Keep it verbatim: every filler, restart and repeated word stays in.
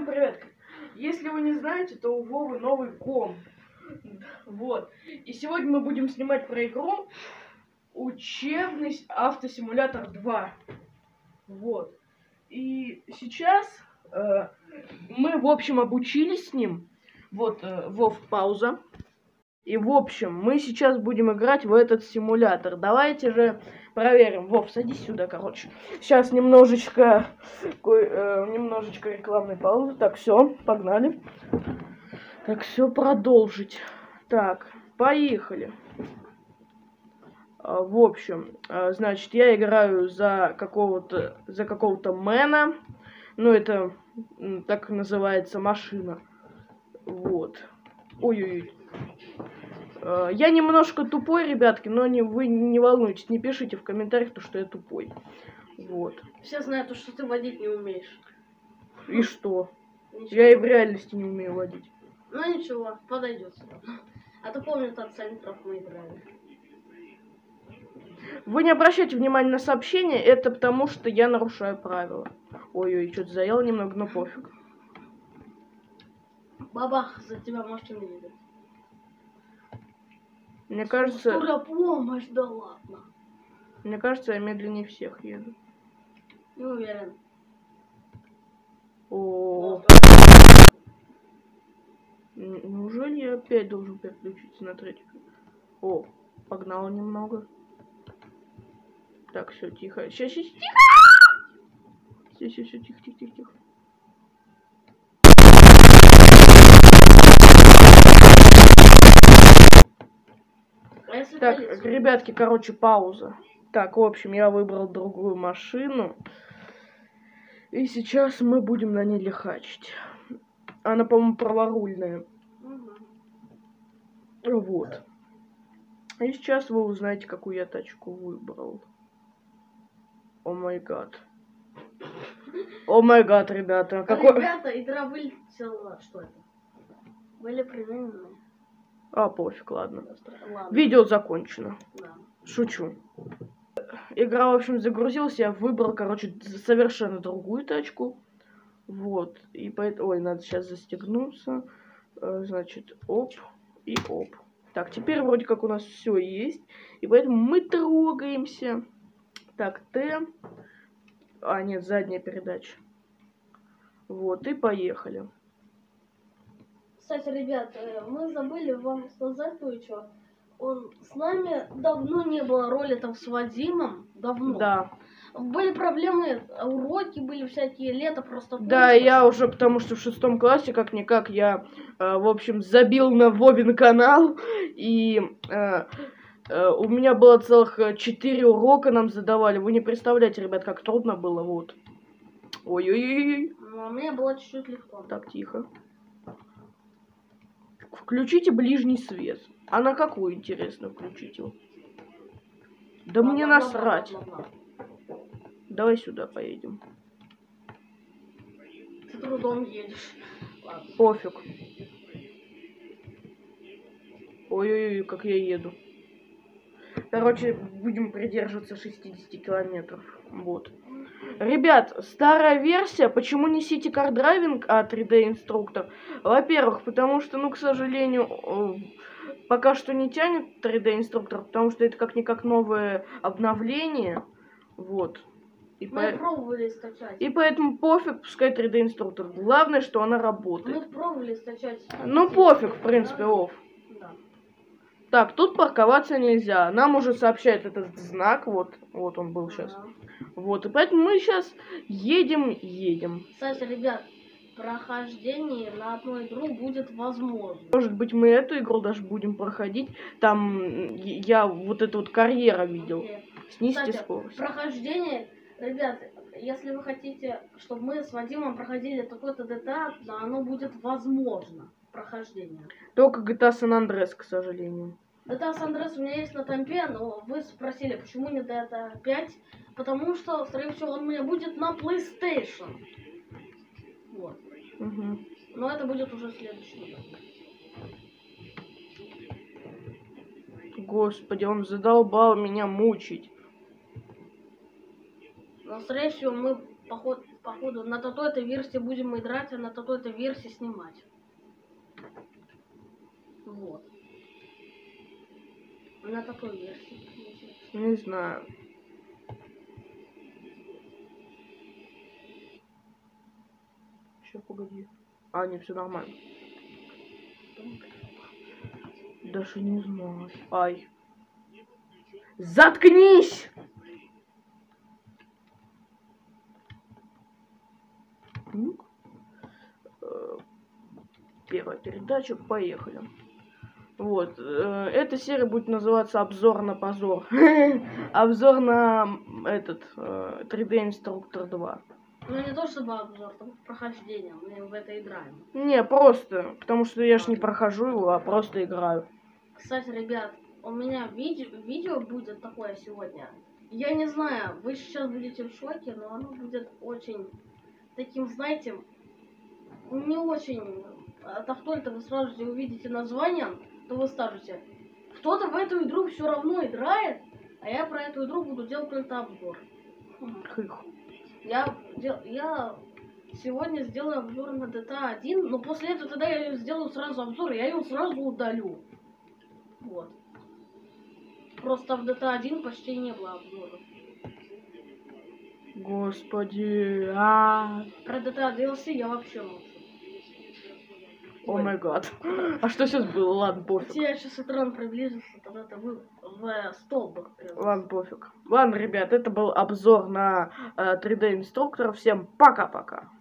привет! Если вы не знаете, то у Вовы новый комп. Вот. И сегодня мы будем снимать про игру Учебный автосимулятор два. Вот. И сейчас э, мы, в общем, обучились с ним. Вот, э, Вов, пауза. И, в общем, мы сейчас будем играть в этот симулятор. Давайте же проверим. Вов, садись сюда, короче. Сейчас немножечко, э, немножечко рекламной паузы. Так, все, погнали. Так, все, продолжить. Так, поехали. В общем, значит, я играю за какого-то, за какого-то мэна. Ну, это так называется машина. Вот. Ой-ой-ой. Я немножко тупой, ребятки, но не, вы не волнуйтесь, не пишите в комментариях, то, что я тупой. Вот. Все знают, что ты водить не умеешь. И что? Ничего. Я и в реальности не умею водить. Ну ничего, подойдет сюда. А то помню, от центров мы играли. Вы не обращайте внимания на сообщения, это потому, что я нарушаю правила. Ой-ой, что-то заел немного, но пофиг. Бабах, за тебя машина едет. Мне кажется... Скорая помощь, да ладно. Мне кажется, я медленнее всех еду. Не уверен. О, неужели я опять должен переключиться на третий? О, погнал немного. Так, все, тихо. Сейчас, сейчас, тихо! Все, все, все, тихо, тихо, тихо, тихо. А так, полицию? Ребятки, короче, пауза. Так, в общем, я выбрал другую машину. И сейчас мы будем на ней лихачить. Она, по-моему, праворульная. Угу. Вот. И сейчас вы узнаете, какую я тачку выбрал. О май гад. О май гад, ребята. Какой... Ребята, игра вылетела. Что это? Были применены. А, пофиг, ладно. ладно. Видео закончено. Да. Шучу. Игра, в общем, загрузилась. Я выбрал, короче, совершенно другую тачку. Вот. И поэтому... Ой, надо сейчас застегнуться. Значит, оп и оп. Так, теперь вроде как у нас все есть. И поэтому мы трогаемся. Так, Т. А, нет, задняя передача. Вот, и поехали. Кстати, ребят, мы забыли вам сказать кое-что. Он с нами давно не было роликов с Вадимом. Давно. Да. Были проблемы, уроки были всякие, лето просто... Да, кончилось. Я уже, потому что в шестом классе, как-никак, я, э, в общем, забил на Вовин канал. И э, э, у меня было целых четыре урока нам задавали. Вы не представляете, ребят, как трудно было, вот. Ой-ой-ой. Ну, а мне было чуть-чуть легко. Так, тихо. Включите ближний свет. А на какую, интересно, включить его? Да ладно, мне ладно, насрать. ладно, ладно. Давай сюда поедем. Ты трудом едешь. Ладно. Пофиг. Ой-ой-ой, как я еду. Короче, будем придерживаться шестидесяти километров. Вот. Ребят, старая версия, почему не City Car Driving, а три дэ инструктор? Во-первых, потому что, ну, к сожалению, пока что не тянет три дэ инструктор, потому что это как-никак новое обновление. Вот. И, Мы по... пробовали скачать. И поэтому пофиг, пускай три дэ инструктор. Главное, что она работает. Мы пробовали скачать. Ну пофиг, в принципе, оф. Да. Так, тут парковаться нельзя. Нам уже сообщает этот знак. Вот, вот он был сейчас. Ага. Вот, и поэтому мы сейчас едем, едем. Кстати, ребят, прохождение на одну игру будет возможно. Может быть, мы эту игру даже будем проходить. Там я вот эту вот карьера видел. Okay. Снизьте Кстати, скорость. Прохождение, ребят, если вы хотите, чтобы мы с Вадимом проходили такой-то джи ти эй, то оно будет возможно. Прохождение. Только джи ти эй San Andreas, к сожалению. джи ти эй San Andreas у меня есть на компе, но вы спросили, почему не джи ти эй пять? Потому что, скорее всего, он у меня будет на PlayStation. Вот. Угу. Но это будет уже следующий год. Господи, он задолбал меня мучить. Но, скорее всего, мы поход... походу, на той-то версии будем играть, а на той-то версии снимать. Вот. На такой версии. Не знаю. Еще погоди. А, не, все нормально. Даже не знаю. Ай. Заткнись! Ну, первая передача, поехали. Вот, э, эта серия будет называться «Обзор на позор». Обзор на этот э, три дэ Инструктор два. Ну не то чтобы обзор, там прохождение, мы в это играем. Не, просто, потому что я ж не прохожу его, а просто играю. Кстати, ребят, у меня видео, видео будет такое сегодня. Я не знаю, вы сейчас будете в шоке, но оно будет очень таким, знаете, не очень... А так только вы сразу же увидите название, то вы скажете, кто-то в эту игру все равно играет, а я про эту игру буду делать только обзор. Я, дел, я сегодня сделаю обзор на джи ти эй один, но после этого тогда я сделаю сразу обзор, и я ее сразу удалю. Вот. Просто в джи ти эй один почти не было обзоров. Господи, а Про джи ти эй ди эл си я вообще молчу. О май гад. А что сейчас было? Ладно, пофиг. Если я сейчас экран приблизился, тогда это вы в столбик. Ладно, пофиг. Ладно, ребят, это был обзор на э, три дэ Инструктор. Всем пока-пока.